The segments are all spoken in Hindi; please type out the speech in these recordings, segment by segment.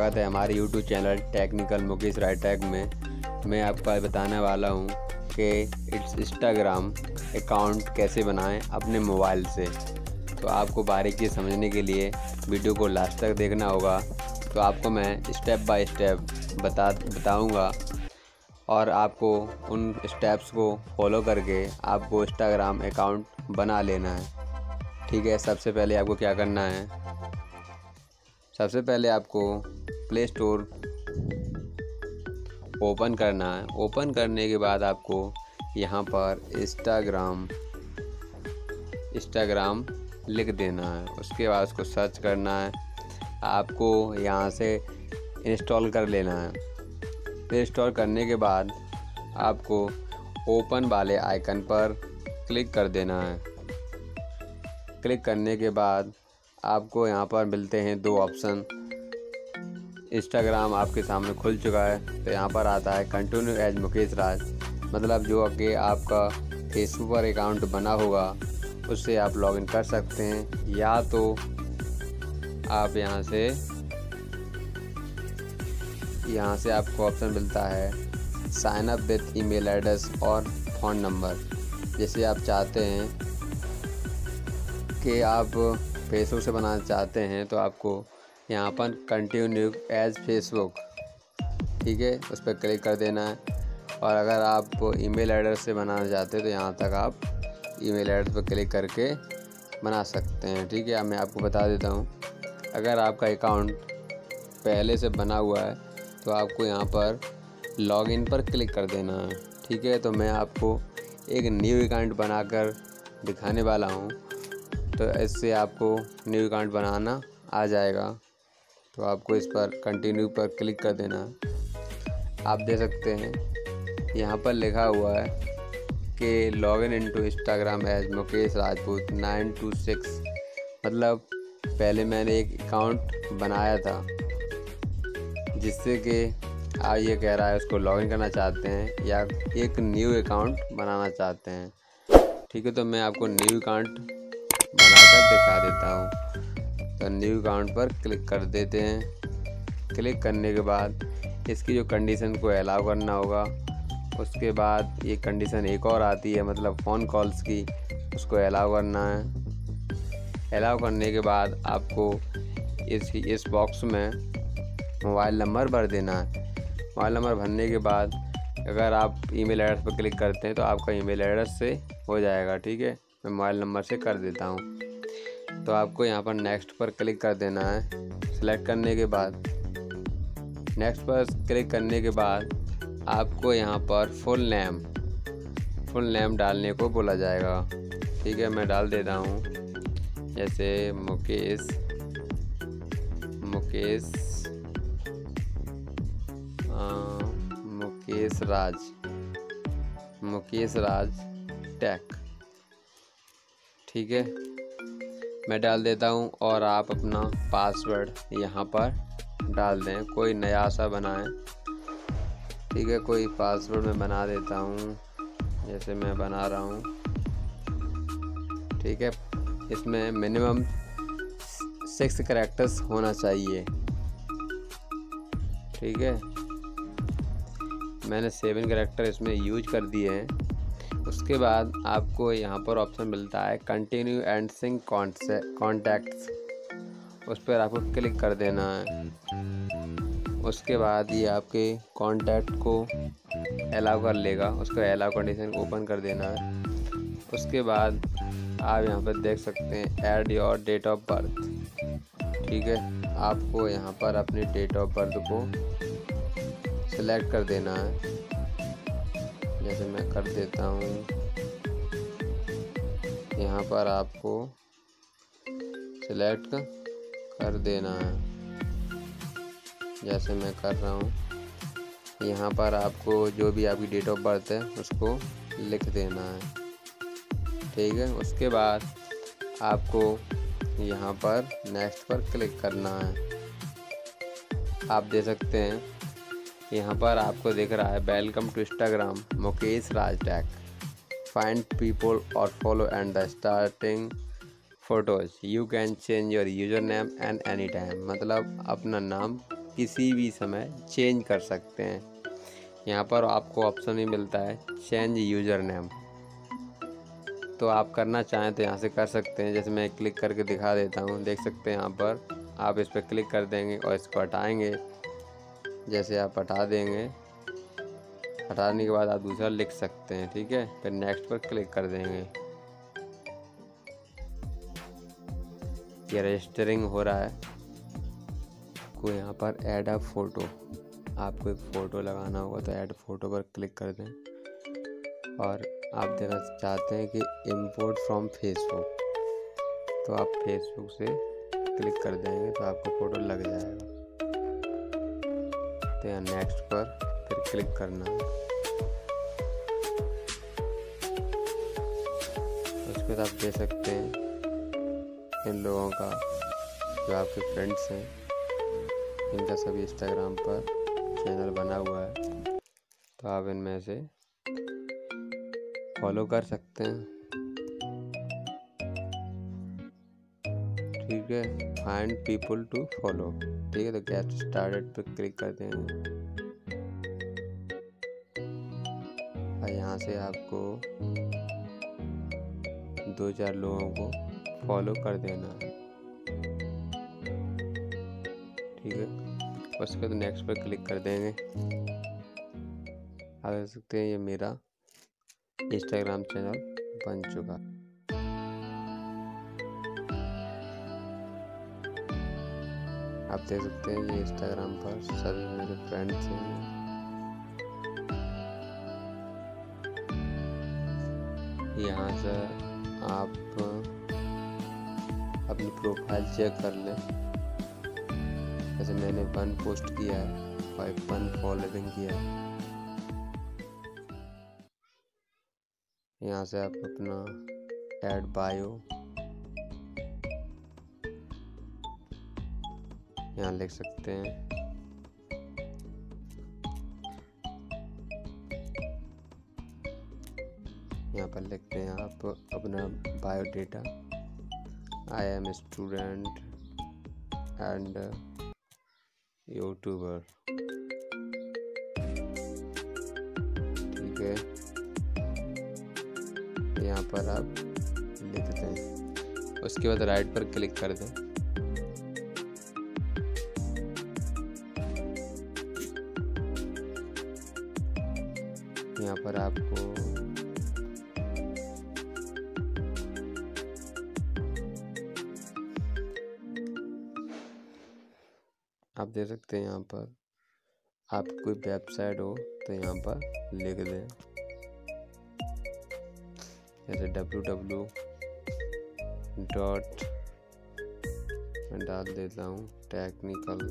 स्वागत है हमारे YouTube चैनल टेक्निकल मुकेश रायटेक में। मैं आपको बताने वाला हूं कि इंस्टाग्राम अकाउंट कैसे बनाएं अपने मोबाइल से। तो आपको बारीकी समझने के लिए वीडियो को लास्ट तक देखना होगा। तो आपको मैं स्टेप बाय स्टेप बताऊंगा और आपको उन स्टेप्स को फॉलो करके आपको इंस्टाग्राम अकाउंट बना लेना है। ठीक है, सबसे पहले आपको क्या करना है, सबसे पहले आपको प्ले स्टोर ओपन करना है। ओपन करने के बाद आपको यहाँ पर इंस्टाग्राम लिख देना है। उसके बाद उसको सर्च करना है। आपको यहाँ से इंस्टॉल कर लेना है। इंस्टॉल करने के बाद आपको ओपन वाले आइकन पर क्लिक कर देना है। क्लिक करने के बाद आपको यहाँ पर मिलते हैं दो ऑप्शन। इंस्टाग्राम आपके सामने खुल चुका है। तो यहाँ पर आता है कंटिन्यू एज मुकेश राज, मतलब जो कि आपका फेसबुक पर अकाउंट बना होगा उससे आप लॉगिन कर सकते हैं, या तो आप यहाँ से आपको ऑप्शन मिलता है sign up with email address और फ़ोन नंबर। जैसे आप चाहते हैं कि आप फेसबुक से बनाना चाहते हैं तो आपको यहाँ पर कंटिन्यू एज फेसबुक, ठीक है, उस पर क्लिक कर देना है। और अगर आप ईमेल एड्रेस से बनाना चाहते हैं तो यहाँ तक आप ईमेल एड्रेस पर क्लिक करके बना सकते हैं। ठीक है, अब मैं आपको बता देता हूँ, अगर आपका अकाउंट पहले से बना हुआ है तो आपको यहाँ पर लॉगिन पर क्लिक कर देना है। ठीक है, तो मैं आपको एक न्यू अकाउंट बनाकर दिखाने वाला हूँ। तो इससे आपको न्यू अकाउंट बनाना आ जाएगा। तो आपको इस पर कंटिन्यू पर क्लिक कर देना है। आप देख सकते हैं यहाँ पर लिखा हुआ है कि login into Instagram as Mukesh Rajput 926, मतलब पहले मैंने एक अकाउंट बनाया था जिससे कि आप ये कह रहा है उसको लॉगिन करना चाहते हैं या एक न्यू अकाउंट बनाना चाहते हैं। ठीक है, तो मैं आपको न्यू अकाउंट बनाकर दिखा देता हूँ। तो न्यू अकाउंट पर क्लिक कर देते हैं। क्लिक करने के बाद इसकी जो कंडीशन को अलाउ करना होगा। उसके बाद ये कंडीशन एक और आती है, मतलब फ़ोन कॉल्स की, उसको अलाउ करना है। अलाउ करने के बाद आपको इस बॉक्स में मोबाइल नंबर भर देना है। मोबाइल नंबर भरने के बाद अगर आप ईमेल एड्रेस पर क्लिक करते हैं तो आपका ईमेल एड्रेस से हो जाएगा। ठीक है, मैं मोबाइल नंबर से कर देता हूँ। तो आपको यहाँ पर नेक्स्ट पर क्लिक कर देना है। सेलेक्ट करने के बाद नेक्स्ट पर क्लिक करने के बाद आपको यहाँ पर फुल नेम डालने को बोला जाएगा। ठीक है, मैं डाल देता हूँ, जैसे मुकेश राज टेक। ठीक है, मैं डाल देता हूँ और आप अपना पासवर्ड यहाँ पर डाल दें, कोई नया सा बनाएं। ठीक है, कोई पासवर्ड मैं बना देता हूँ, जैसे मैं बना रहा हूँ। ठीक है, इसमें मिनिमम 6 कैरेक्टर्स होना चाहिए। ठीक है, मैंने 7 कैरेक्टर इसमें यूज कर दिए हैं। उसके बाद आपको यहाँ पर ऑप्शन मिलता है कंटिन्यू एंड सिंक कॉन्टैक्ट्स, उस पर आपको क्लिक कर देना है। उसके बाद ये आपके कॉन्टैक्ट को अलाउ कर लेगा। उसको अलाउ कंडीशन ओपन कर देना है। उसके बाद आप यहाँ पर देख सकते हैं add your date of birth. ठीक है, आपको यहाँ पर अपनी डेट ऑफ बर्थ को सिलेक्ट कर देना है, जैसे मैं कर देता हूँ। यहाँ पर आपको सिलेक्ट कर देना है, जैसे मैं कर रहा हूँ। यहाँ पर आपको जो भी आपकी डेट ऑफ बर्थ है उसको लिख देना है। ठीक है, उसके बाद आपको यहाँ पर नेक्स्ट पर क्लिक करना है। आप देख सकते हैं यहाँ पर आपको दिख रहा है welcome to Instagram Mukesh Raj tech, find people और follow and the starting photos, you can change your user name and any time, मतलब अपना नाम किसी भी समय चेंज कर सकते हैं। यहाँ पर आपको ऑप्शन ही मिलता है चेंज यूज़र नेम, तो आप करना चाहें तो यहाँ से कर सकते हैं। जैसे मैं क्लिक करके दिखा देता हूँ, देख सकते हैं यहाँ पर आप इस पर क्लिक कर देंगे और इसको हटाएंगे। जैसे आप हटा देंगे, हटाने के बाद आप दूसरा लिख सकते हैं, ठीक है। फिर नेक्स्ट पर क्लिक कर देंगे। ये रजिस्टरिंग हो रहा है। आपको यहाँ पर ऐड अ फ़ोटो, आपको एक फ़ोटो लगाना होगा तो ऐड फ़ोटो पर क्लिक कर दें। और आप देना चाहते हैं कि इंपोर्ट फ्रॉम फेसबुक, तो आप फेसबुक से क्लिक कर देंगे तो आपको फ़ोटो लग जाएगा। तो यहाँ नेक्स्ट पर फिर क्लिक करना है। उसके बाद आप दे सकते हैं इन लोगों का, जो आपके फ्रेंड्स हैं, इनका सभी इंस्टाग्राम पर चैनल बना हुआ है, तो आप इनमें से फॉलो कर सकते हैं, ठीक है। फाइंड पीपल टू फॉलो, ठीक है। तो गेट स्टार्टेड पर क्लिक कर देंगे और यहाँ से आपको 2-4 लोगों को फॉलो कर देना है, ठीक है। उसके बाद नेक्स्ट पर क्लिक कर देंगे। आप देख सकते हैं ये मेरा इंस्टाग्राम चैनल बन चुका। आप देख सकते हैं ये इंस्टाग्राम पर सभी मेरे फ्रेंड्स हैं। यहाँ से आप अपनी प्रोफाइल चेक कर लें। जैसे मैंने 1 पोस्ट किया है और 1 फॉलोइंग किया है। यहाँ से आप अपना ऐड बायो यहाँ लिख सकते हैं। यहाँ पर लिखते हैं आप अपना biodata, I am student and youtuber, ठीक है। यहाँ पर आप लिख दें। उसके बाद राइट पर क्लिक कर दें। यहाँ पर आपको आप दे सकते हैं। यहाँ पर आप कोई वेबसाइट हो तो यहाँ पर लिख दें, जैसे www. मैं डाल देता हूँ टेक्निकल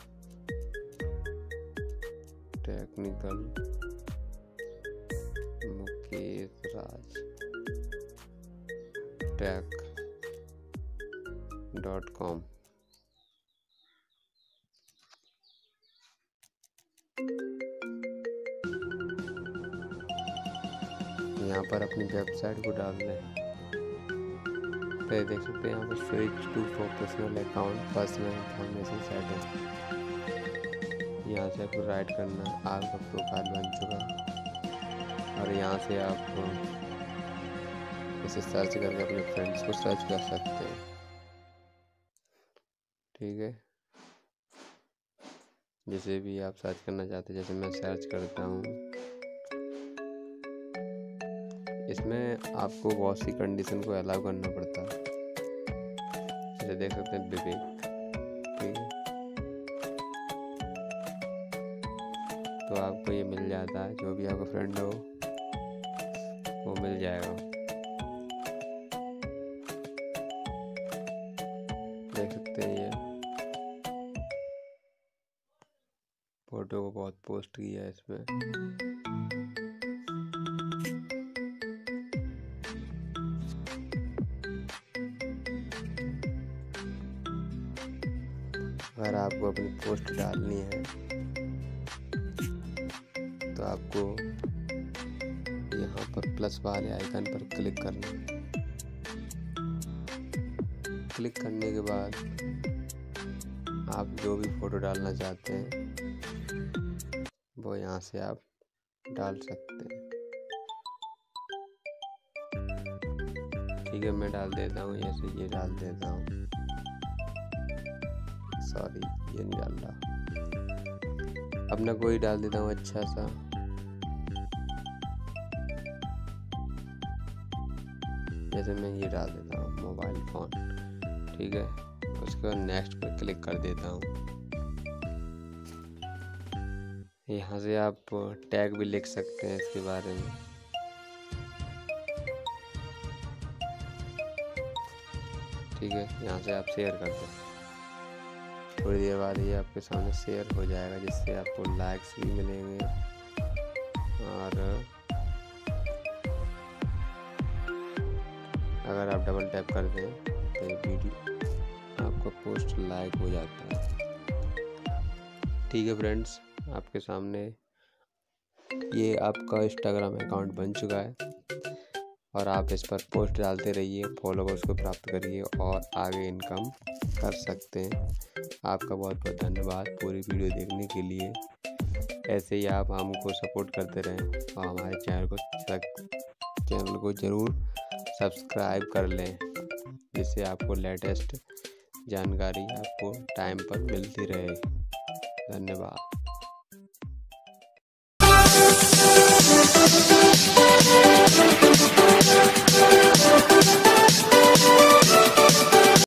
मुकेश राज tech.com। यहाँ पर अपनी वेबसाइट को डाल दें। फिर देख सकते हैं यहाँ पर switch to professional account personal information setting. यहाँ से आपको राइट करना, आपका प्रोफाइल बन चुका। और यहाँ से आप इसे सर्च करके अपने फ्रेंड्स को सर्च कर सकते हैं, ठीक है। जैसे भी आप सर्च करना चाहते हैं, जैसे मैं सर्च करता हूँ। इसमें आपको बहुत सी कंडीशन को अलाउ करना पड़ता है। जैसे देख सकते हैं विवेक, ठीक है। तो आपको ये मिल जाता है, जो भी आपका फ्रेंड हो वो मिल जाएगा। देख सकते हैं ये फोटो को बहुत पोस्ट किया है इसमें। अगर आपको अपनी पोस्ट डालनी है तो आपको यहाँ पर प्लस वाले आइकन पर क्लिक करना है। क्लिक करने के बाद आप जो भी फ़ोटो डालना चाहते हैं वो यहाँ से आप डाल सकते हैं। ठीक है, मैं डाल देता हूँ, ऐसे ये डाल देता हूँ। सॉरी, ये नहीं डाल रहा, अपना कोई डाल देता हूँ अच्छा सा। जैसे मैं ये डाल देता हूँ मोबाइल फ़ोन। ठीक है, उसके बाद नेक्स्ट पर क्लिक कर देता हूँ। यहाँ से आप टैग भी लिख सकते हैं इसके बारे में। ठीक है, यहाँ से आप शेयर कर दें। थोड़ी देर बाद ये आपके सामने शेयर हो जाएगा, जिससे आपको लाइक्स भी मिलेंगे और अगर आप डबल टैप कर दें तो ये वीडियो आपका पोस्ट लाइक हो जाता है। ठीक है फ्रेंड्स, आपके सामने ये आपका इंस्टाग्राम अकाउंट बन चुका है और आप इस पर पोस्ट डालते रहिए, फॉलोवर्स को प्राप्त करिए और आगे इनकम कर सकते हैं। आपका बहुत बहुत धन्यवाद पूरी वीडियो देखने के लिए। ऐसे ही आप हमको सपोर्ट करते रहें और हमारे चैनल को ज़रूर सब्सक्राइब कर लें, जिससे आपको लेटेस्ट जानकारी आपको टाइम पर मिलती रहे। धन्यवाद।